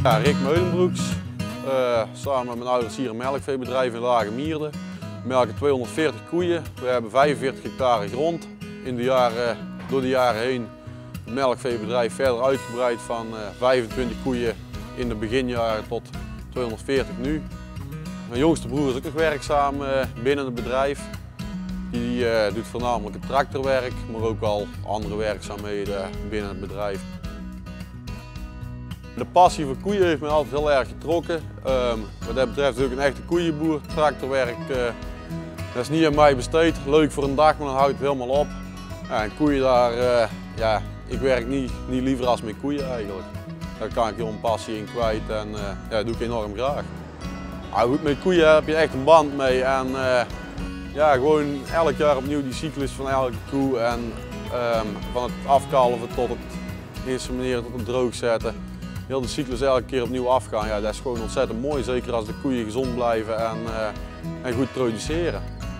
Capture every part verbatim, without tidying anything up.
Ja, Rick Meulenbroeks, uh, samen met mijn ouders hier een melkveebedrijf in Lage Mierde. We melken tweehonderdveertig koeien, we hebben vijfenveertig hectare grond. In de jaren, door de jaren heen het melkveebedrijf verder uitgebreid van uh, vijfentwintig koeien in de beginjaren tot tweehonderdveertig nu. Mijn jongste broer is ook nog werkzaam uh, binnen het bedrijf. Die uh, doet voornamelijk het tractorwerk, maar ook al andere werkzaamheden binnen het bedrijf. De passie voor koeien heeft me altijd heel erg getrokken. Um, wat dat betreft ook een echte koeienboer. Tractorwerk, uh, dat is niet aan mij besteed. Leuk voor een dag, maar dan houdt het helemaal op. Ja, en koeien daar, uh, ja, ik werk niet, niet liever als met koeien eigenlijk. Daar kan ik heel een passie in kwijt en uh, ja, dat doe ik enorm graag. Nou, goed, met koeien heb je echt een band mee en uh, ja, gewoon elk jaar opnieuw die cyclus van elke koe en um, van het afkalven tot het insemineren tot het droog zetten. Heel de cyclus elke keer opnieuw afgaan, ja, dat is gewoon ontzettend mooi, zeker als de koeien gezond blijven en, uh, en goed produceren.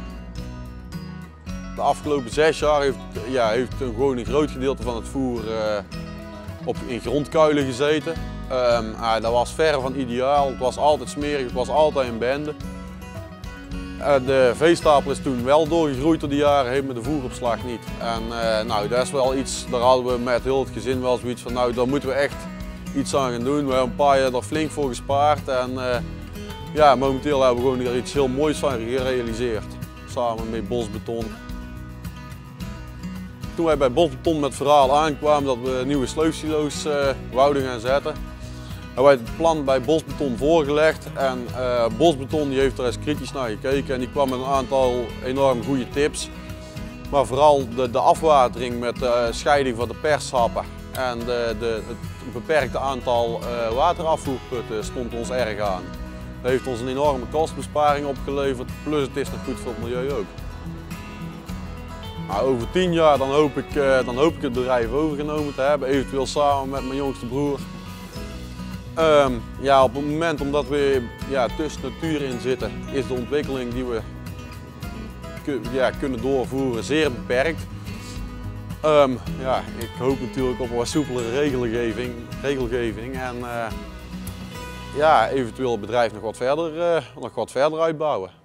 De afgelopen zes jaar heeft, ja, heeft een, gewoon een groot gedeelte van het voer uh, op, in grondkuilen gezeten. Um, uh, dat was ver van ideaal, het was altijd smerig, het was altijd een bende. Uh, de veestapel is toen wel doorgegroeid door de jaren heen, met de voeropslag niet. En uh, nou, dat is wel iets, daar hadden we met heel het gezin wel zoiets van, nou, daar moeten we echt iets aan gaan doen. We hebben een paar jaar er flink voor gespaard en uh, ja, momenteel hebben we gewoon er iets heel moois van gerealiseerd. Samen met Bosbeton. Toen wij bij Bosbeton met het verhaal aankwamen dat we nieuwe sleufsilo's uh, wouden gaan zetten, hebben wij het plan bij Bosbeton voorgelegd en uh, Bosbeton die heeft er eens kritisch naar gekeken en die kwam met een aantal enorm goede tips. Maar vooral de, de afwatering met de scheiding van de pershappen en de, de, het beperkte aantal uh, waterafvoerputten stond ons erg aan. Dat heeft ons een enorme kostbesparing opgeleverd, plus het is nog goed voor het milieu ook. Nou, over tien jaar dan hoop, ik, uh, dan hoop ik het bedrijf overgenomen te hebben, eventueel samen met mijn jongste broer. Um, ja, op het moment omdat we ja, tussen natuur in zitten, is de ontwikkeling die we ja, kunnen doorvoeren zeer beperkt. Um, ja, ik hoop natuurlijk op een wat soepelere regelgeving, regelgeving en uh, ja, eventueel het bedrijf nog wat verder, uh, nog wat verder uitbouwen.